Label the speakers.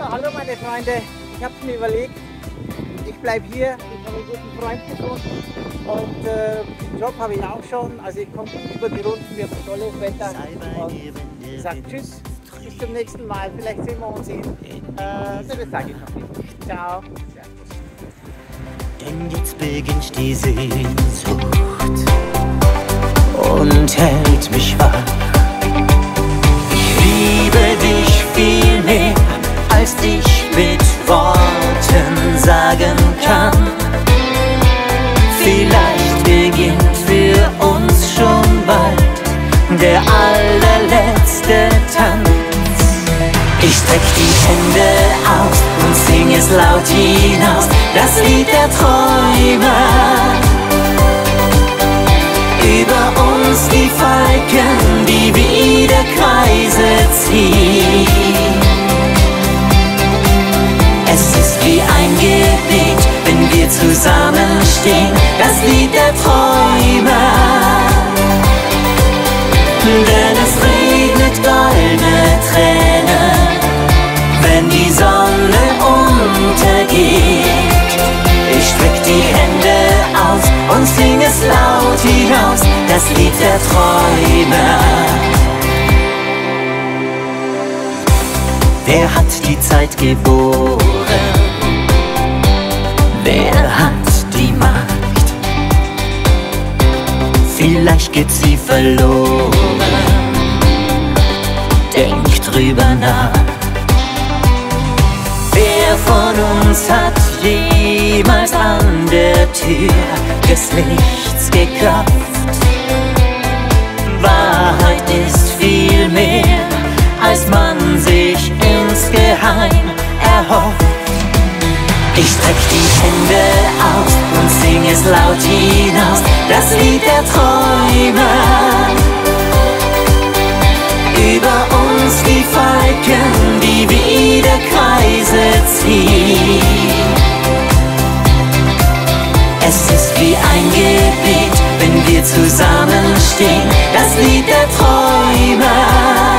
Speaker 1: Ja, hallo meine Freunde, ich habe mir überlegt, ich bleibe hier, ich habe einen guten Freund gefunden und den Job habe ich auch schon, also ich komme über die Runden, wir haben tolles Wetter und ich sage tschüss, bis zum nächsten Mal, vielleicht sehen wir uns das sage ich noch nicht. Ciao.
Speaker 2: Denn jetzt beginnt die Sehnsucht und hält mich wach. Ich liebe dich viel mehr, als ich mit Worten sagen kann. Vielleicht beginnt für uns schon bald der allerletzte Tanz. Ich streck die Hände aus und sing es laut hinaus, das Lied der Träumer. Über uns die Falken, die wieder Kreise ziehen. Es ist wie ein Gebet, wenn wir zusammenstehen, das Lied der Träumer. Denn es regnet goldene Tränen, wenn die Sonne untergeht. Ich streck die Hände aus und sing es laut hinaus, das Lied der Träumer. Wer hat die Zeit geboren? Wer hat die Macht? Vielleicht geht sie verloren. Denk drüber nach. Wer von uns hat jemals an der Tür des Lichts geklopft? Wahrheit ist viel mehr, als man sich insgeheim erhofft. Ich streck die Hände aus und sing es laut hinaus, das Lied der Träumer. Über uns die Falken, die wieder Kreise ziehen. Es ist wie ein Gebet, wenn wir zusammenstehen, das Lied der Träumer.